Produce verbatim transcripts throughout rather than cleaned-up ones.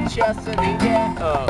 chest in the air. Uh.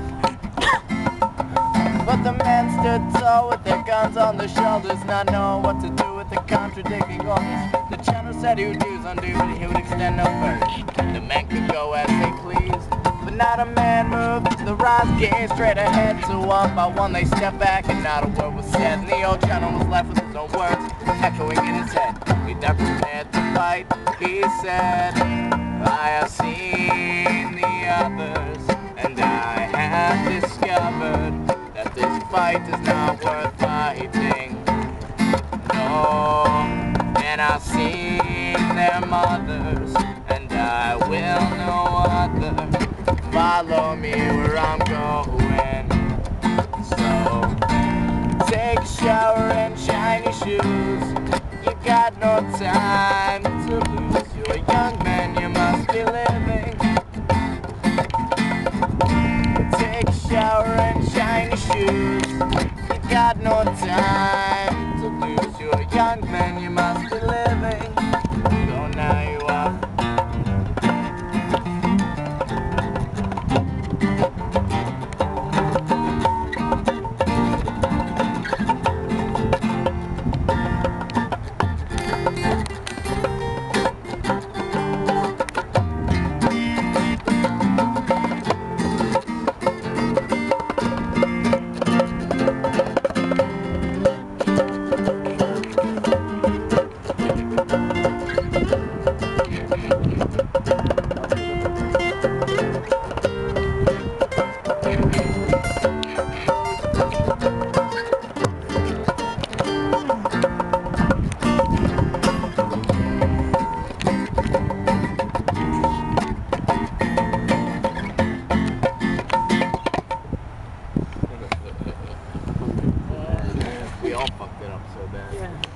But the men stood tall with their guns on their shoulders, not knowing what to do with the contradicting orders. The general said he would do his undo, but he would extend no further. The men could go as they pleased, but not a man moved. The rise gazed straight ahead, so one by one they stepped back, and not a word was said. And the old general was left with his own words echoing in his head. He'd never prepared to fight, he said. I have seen the others, and I have discovered that this fight is not worth fighting. No, and I've seen their mothers, and I will no other. Follow me where I'm going. So take a shower and shiny shoes. You got no time to lose. You're a young man, you must be living. Take a shower and shiny shoes. You got no time to lose. You're a young man, you must be living. So now you are. We all fucked it up so bad. Yeah.